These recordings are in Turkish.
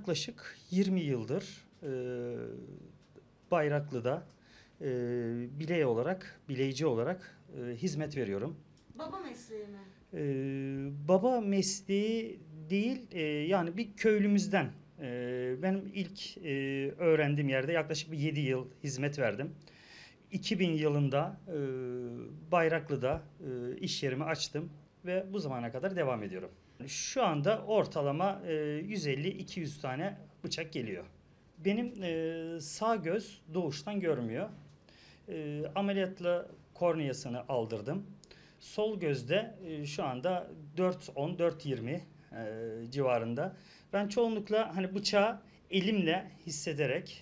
Yaklaşık 20 yıldır Bayraklı'da bileyici olarak hizmet veriyorum. Baba mesleği mi? Baba mesleği değil, yani bir köylümüzden. Benim ilk öğrendiğim yerde yaklaşık bir 7 yıl hizmet verdim. 2000 yılında Bayraklı'da iş yerimi açtım ve bu zamana kadar devam ediyorum. Şu anda ortalama 150-200 tane bıçak geliyor. Benim sağ göz doğuştan görmüyor. Ameliyatla korneasını aldırdım. Sol gözde şu anda 4.10-4.20 civarında. Ben çoğunlukla hani bıçağı elimle hissederek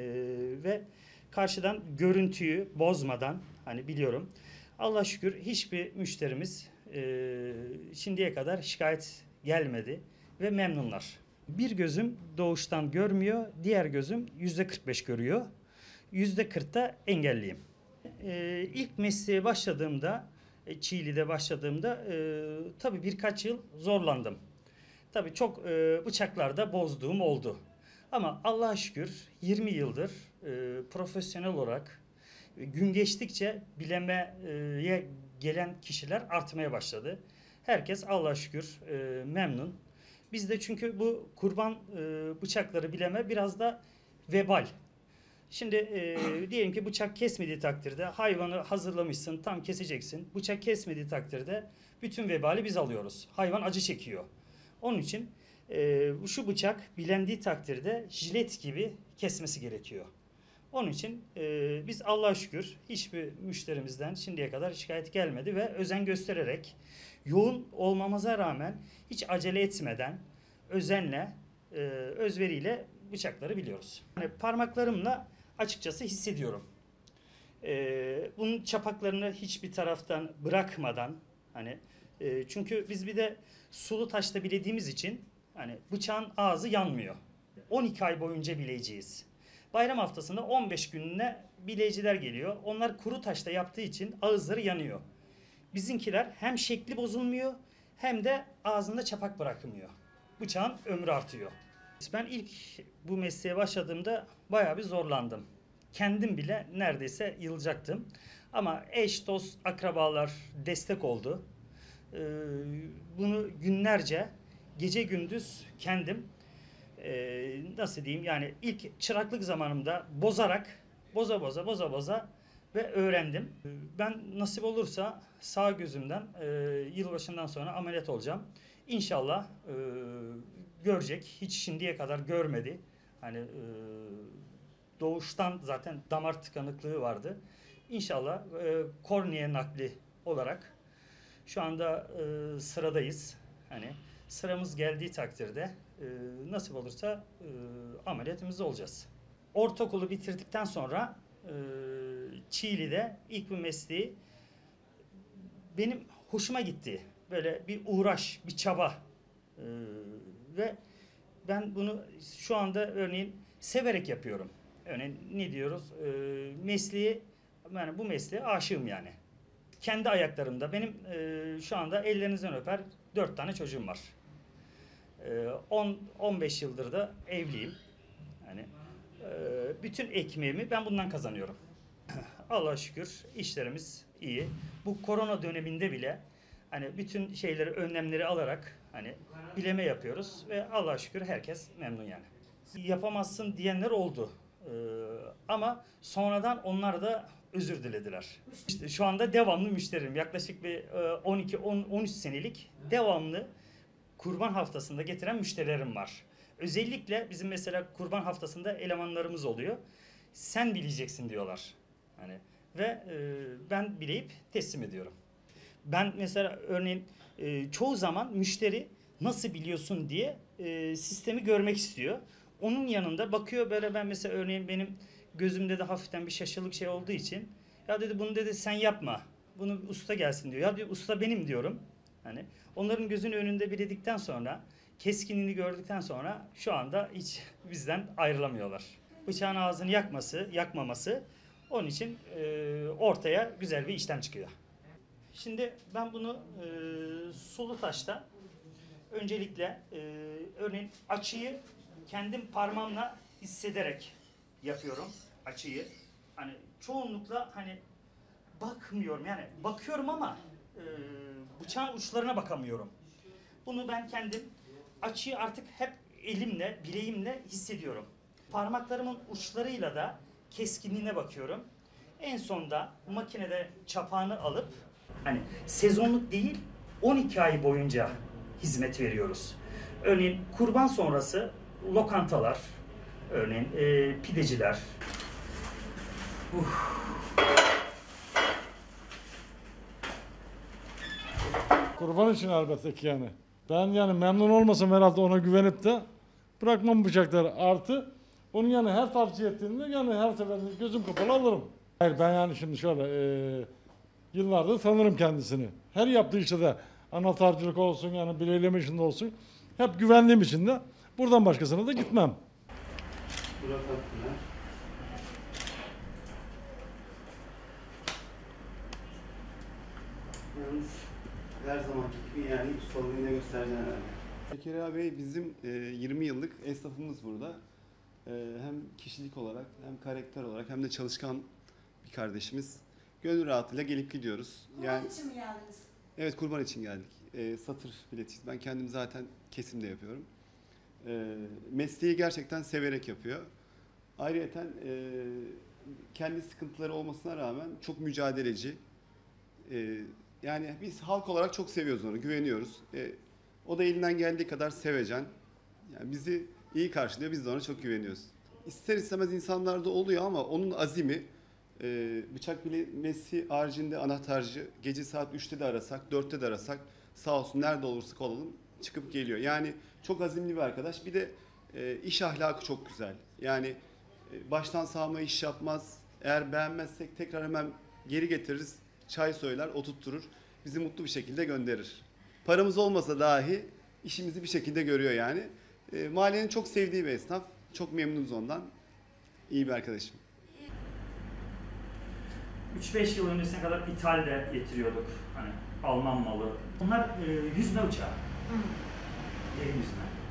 ve karşıdan görüntüyü bozmadan hani biliyorum. Allah şükür hiçbir müşterimiz şimdiye kadar şikayet gelmedi ve memnunlar. Bir gözüm doğuştan görmüyor, diğer gözüm %45 görüyor. %40'da engelliyim. İlk mesleğe başladığımda, Çiğli'de başladığımda tabii birkaç yıl zorlandım. Tabii çok bıçaklarda bozduğum oldu. Ama Allah'a şükür 20 yıldır profesyonel olarak gün geçtikçe bilemeye gelen kişiler artmaya başladı. Herkes Allah'a şükür memnun. Biz de çünkü bu kurban bıçakları bileme biraz da vebal. Şimdi diyelim ki bıçak kesmediği takdirde hayvanı hazırlamışsın, tam keseceksin. Bıçak kesmediği takdirde bütün vebali biz alıyoruz. Hayvan acı çekiyor. Onun için şu bıçak bilendiği takdirde jilet gibi kesmesi gerekiyor. Onun için biz Allah'a şükür hiçbir müşterimizden şimdiye kadar şikayet gelmedi ve özen göstererek yoğun olmamıza rağmen hiç acele etmeden özenle, özveriyle bıçakları biliyoruz. Yani parmaklarımla açıkçası hissediyorum. Bunun çapaklarını hiçbir taraftan bırakmadan hani çünkü biz bir de sulu taşta bilediğimiz için hani bıçağın ağzı yanmıyor. 12 ay boyunca bileceğiz. Bayram haftasında 15 gününe bileyiciler geliyor. Onlar kuru taşta yaptığı için ağızları yanıyor. Bizimkiler hem şekli bozulmuyor hem de ağzında çapak bırakmıyor. Bıçağın ömrü artıyor. Ben ilk bu mesleğe başladığımda bayağı bir zorlandım. Kendim bile neredeyse yılacaktım. Ama eş, dost, akrabalar destek oldu. Bunu günlerce, gece gündüz kendim nasıl diyeyim yani ilk çıraklık zamanımda boza ve öğrendim. Ben nasip olursa sağ gözümden yılbaşından sonra ameliyat olacağım. İnşallah görecek. Hiç şimdiye kadar görmedi. Hani doğuştan zaten damar tıkanıklığı vardı. İnşallah kornea nakli olarak şu anda sıradayız. Hani sıramız geldiği takdirde nasip olursa ameliyatımız olacağız. Ortaokulu bitirdikten sonra Çiğli'de ilk bir mesleği benim hoşuma gitti. Böyle bir uğraş, bir çaba ve ben bunu şu anda örneğin severek yapıyorum. Örneğin ne diyoruz? Mesleği yani bu mesleğe aşığım yani. Kendi ayaklarımda benim şu anda ellerinizden öper 4 tane çocuğum var. 10-15 yıldır da evliyim. Yani bütün ekmeğimi ben bundan kazanıyorum. Allah'a şükür işlerimiz iyi. Bu korona döneminde bile hani bütün şeyleri, önlemleri alarak hani bileme yapıyoruz ve Allah'a şükür herkes memnun yani. Yapamazsın diyenler oldu. Ama sonradan onlar da özür dilediler. İşte şu anda devamlı müşterim. Yaklaşık bir 12-13 senelik devamlı kurban haftasında getiren müşterilerim var. Özellikle bizim mesela kurban haftasında elemanlarımız oluyor. Sen bileceksin diyorlar. Hani ve ben bileyip teslim ediyorum. Ben mesela örneğin çoğu zaman müşteri nasıl biliyorsun diye sistemi görmek istiyor. Onun yanında bakıyor böyle ben mesela örneğin benim gözümde de hafiften bir şaşılık şey olduğu için ya dedi bunu dedi sen yapma. Bunu usta gelsin diyor. Ya diyor usta benim diyorum. Hani onların gözünün önünde biledikten sonra keskinliğini gördükten sonra şu anda hiç bizden ayrılamıyorlar. Bıçağın ağzını yakmaması onun için ortaya güzel bir işlem çıkıyor. Şimdi ben bunu sulu taşta öncelikle örneğin açıyı kendim parmağımla hissederek yapıyorum açıyı. Hani çoğunlukla hani bakmıyorum, yani bakıyorum ama bıçağın uçlarına bakamıyorum. Bunu ben kendim açıyı artık hep elimle, bileğimle hissediyorum. Parmaklarımın uçlarıyla da keskinliğine bakıyorum. En sonda makinede çapağını alıp, hani sezonluk değil, 12 ay boyunca hizmet veriyoruz. Örneğin kurban sonrası lokantalar, örneğin pideciler. Kurban için elbette ki yani. Ben yani memnun olmasam herhalde ona güvenip de bırakmam bıçakları. Artı onun yani her tavsiye ettiğinde yani her seferinde gözüm kapalı alırım. Hayır ben yani şimdi şöyle yıllardır tanırım kendisini. Her yaptığı işte de anahtarcılık olsun yani bileyleme işinde olsun. Hep güvendiğim için de buradan başkasına da gitmem. Burak Akpınar. Yalnız her zamanki gibi yani ustalığını yine göstereceksin herhalde. Zekeriya Bey bizim 20 yıllık esnafımız burada. Hem kişilik olarak hem karakter olarak hem de çalışkan bir kardeşimiz. Gönül rahatıyla gelip gidiyoruz. Kurban için mi geldiniz? Evet, kurban için geldik. Satır biletiyiz. Ben kendim zaten kesimde yapıyorum. Mesleği gerçekten severek yapıyor. Ayrıyeten kendi sıkıntıları olmasına rağmen çok mücadeleci. Yani biz halk olarak çok seviyoruz onu, güveniyoruz. O da elinden geldiği kadar sevecen. Yani bizi iyi karşılıyor, biz de ona çok güveniyoruz. İster istemez insanlarda oluyor ama onun azimi, bıçak bilemesi haricinde anahtarcı, gece saat 3'te de arasak, 4'te de arasak sağ olsun nerede olursak olalım çıkıp geliyor. Yani çok azimli bir arkadaş. Bir de iş ahlakı çok güzel. Yani baştan sağma iş yapmaz. Eğer beğenmezsek tekrar hemen geri getiririz. Çay söyler, oturtturur. Bizi mutlu bir şekilde gönderir. Paramız olmasa dahi işimizi bir şekilde görüyor yani. Mahallenin çok sevdiği bir esnaf. Çok memnunuz ondan. İyi bir arkadaşım. 3-5 yıl öncesine kadar ithal de getiriyorduk. Hani Alman malı. Bunlar yüzme uçağı. Derin yüzme.